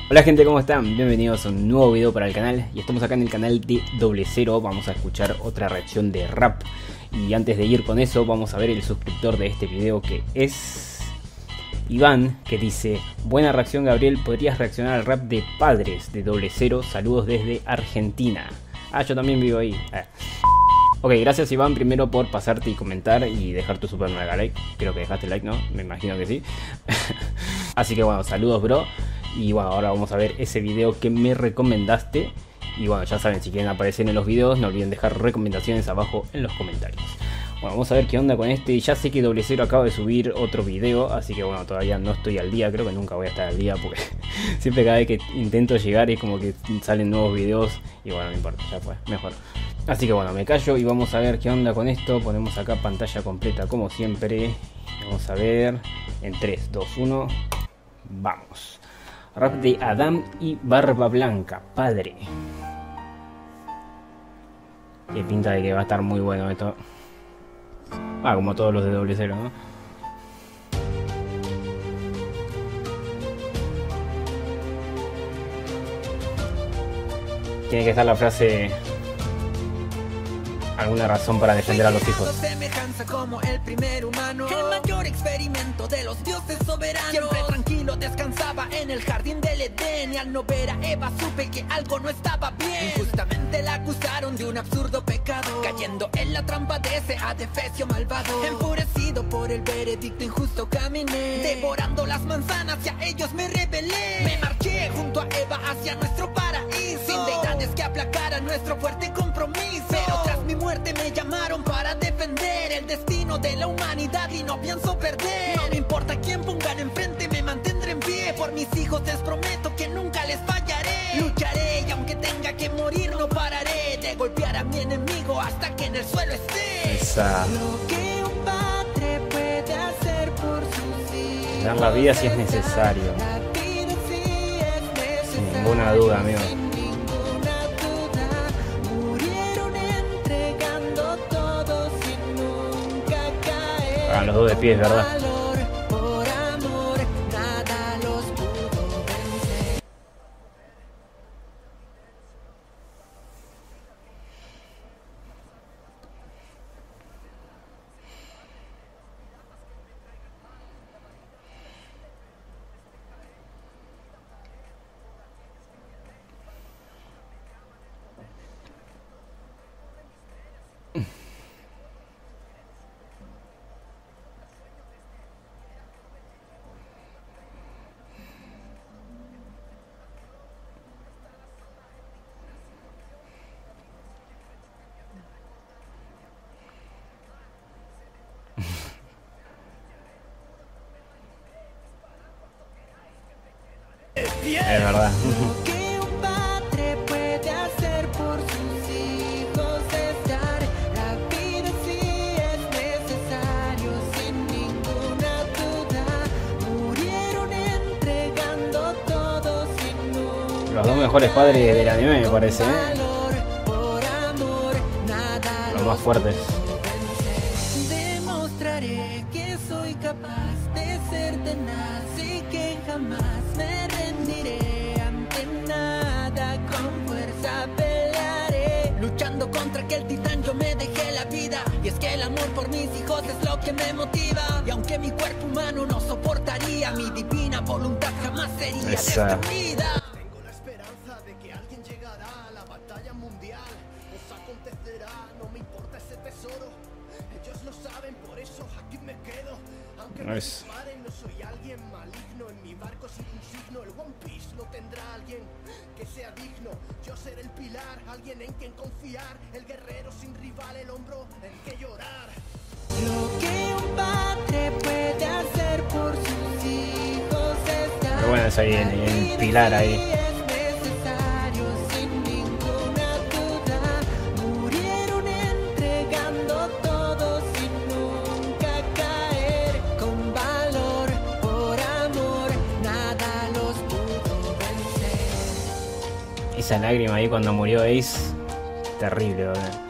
Hola gente, ¿cómo están? Bienvenidos a un nuevo video para el canal. Y estamos acá en el canal de Doble Cero. Vamos a escuchar otra reacción de rap. Y antes de ir con eso, vamos a ver el suscriptor de este video, que es Iván, que dice: buena reacción, Gabriel, podrías reaccionar al rap de Padres de Doble Cero. Saludos desde Argentina. Ah, yo también vivo ahí. Ok, gracias Iván primero por pasarte y comentar y dejar tu super mega like. Creo que dejaste like, ¿no? Me imagino que sí. Así que bueno, saludos bro. Y bueno, ahora vamos a ver ese video que me recomendaste. Y bueno, ya saben, si quieren aparecer en los videos, no olviden dejar recomendaciones abajo en los comentarios. Bueno, vamos a ver qué onda con este. Ya sé que Doble Cero acaba de subir otro video, así que bueno, todavía no estoy al día. Creo que nunca voy a estar al día porque siempre cada vez que intento llegar es como que salen nuevos videos. Y bueno, no importa, ya fue, mejor. Así que bueno, me callo y vamos a ver qué onda con esto. Ponemos acá pantalla completa como siempre. Vamos a ver en 3, 2, 1. Vamos. Rap de Adam y Barba Blanca, Padre. Qué pinta de que va a estar muy bueno esto. Ah, como todos los de Doble Cero, ¿no? Tiene que estar la frase: alguna razón para defender a los hijos. Semejanza como el primer humano, el mayor experimento de los dioses soberanos. Siempre tranquilo descansaba en el jardín del Edén, y al no ver a Eva supe que algo no estaba bien. Injustamente la acusaron de un absurdo pecado, cayendo en la trampa de ese adefesio malvado. Enfurecido por el veredicto injusto caminé, devorando las manzanas y a ellos me rebelé. Me marché junto a Eva hacia nuestro paraíso, sin deidades que aplacaran nuestro fuerte compromiso. Pero tras mi muerte me llamaron para defender el destino de la humanidad y no pienso perder. No me importa quién pongan enfrente, me mantendré en pie. Por mis hijos les prometo que nunca les fallaré. Lucharé y aunque tenga que morir no pararé de golpear a mi enemigo hasta que en el suelo esté. Esa. Lo que un padre puede hacer por sus hijos, dar la vida si es necesario. La vida sí es necesaria. Sin ninguna duda, amigo. Hagan los dos de pies, ¿verdad? Por amor, nada los pudo vencer. Es verdad. Lo que un padre puede hacer por sus hijos es dar la vida si es necesario, sin ninguna duda. Murieron entregando todo sin nunca. Los dos mejores padres del anime, me parece, ¿eh? Valor, por amor, nada Los más fuertes. demostraré que soy capaz de ser tenaz y que jamás me rendiré ante nada. Con fuerza pelearé, luchando contra aquel titán yo me dejé la vida. Y es que el amor por mis hijos es lo que me motiva. Y aunque mi cuerpo humano no soportaría, mi divina voluntad jamás sería Esa. destruida. Tengo la esperanza de que alguien llegará a la batalla mundial. Os acontecerá, no me importa ese tesoro. Ellos lo saben, por eso aquí me quedo. Aunque me Nice. disparen, no soy alguien maligno. En mi barco sin un signo, el One Piece lo tendrá alguien que sea digno. Yo seré el pilar, alguien en quien confiar. El guerrero sin rival, el hombro en que llorar. Lo que un padre puede hacer por sus hijos es dar. Pero bueno, es ahí el pilar ahí. Es necesario, sin ninguna duda. Murieron entregando todo sin nunca caer. Con valor, por amor, nada los pudo vencer. Esa lágrima ahí cuando murió Ace, terrible, ¿verdad?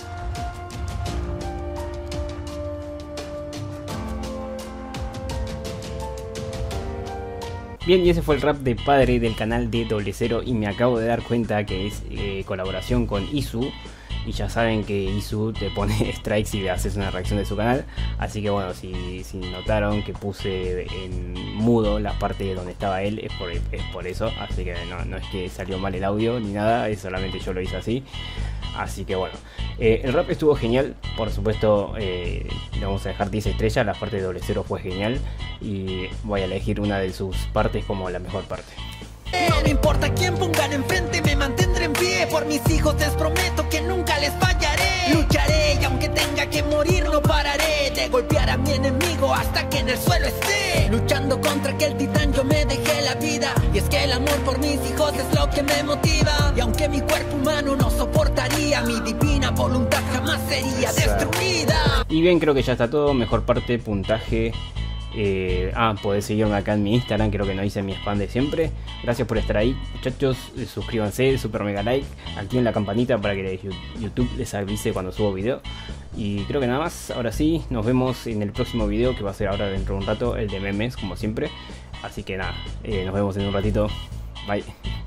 Bien, y ese fue el rap de Padre del canal de Doble Cero, y me acabo de dar cuenta que es colaboración con Isu. Y ya saben que Isu te pone strikes si le haces una reacción de su canal. Así que bueno, si notaron que puse en mudo la parte donde estaba él, es por eso. Así que no es que salió mal el audio ni nada, es solamente yo lo hice así. Así que bueno, el rap estuvo genial. Por supuesto, le vamos a dejar 10 estrellas. La parte de Doble Cero fue genial. Y voy a elegir una de sus partes como la mejor parte. No me importa quién pongan enfrente, me mantendré en pie. Por mis hijos les prometo que nunca les fallaré. Lucharé y aunque tenga que morir no pararé de golpear a mi enemigo hasta que en el suelo esté. Luchando contra aquel titán yo me dejé la vida. Y es que el amor por mis hijos es lo que me motiva. Y aunque mi cuerpo humano no soportaría, mi divina voluntad jamás sería destruida. Y bien, creo que ya está todo. Mejor parte, puntaje. Podés seguirme acá en mi Instagram, creo que no hice mi spam de siempre. Gracias por estar ahí, muchachos. Suscríbanse, super mega like, activen la campanita para que YouTube les avise cuando subo video. Y creo que nada más. Ahora sí, nos vemos en el próximo video, que va a ser ahora dentro de un rato, el de memes como siempre. Así que nada, nos vemos en un ratito. Bye.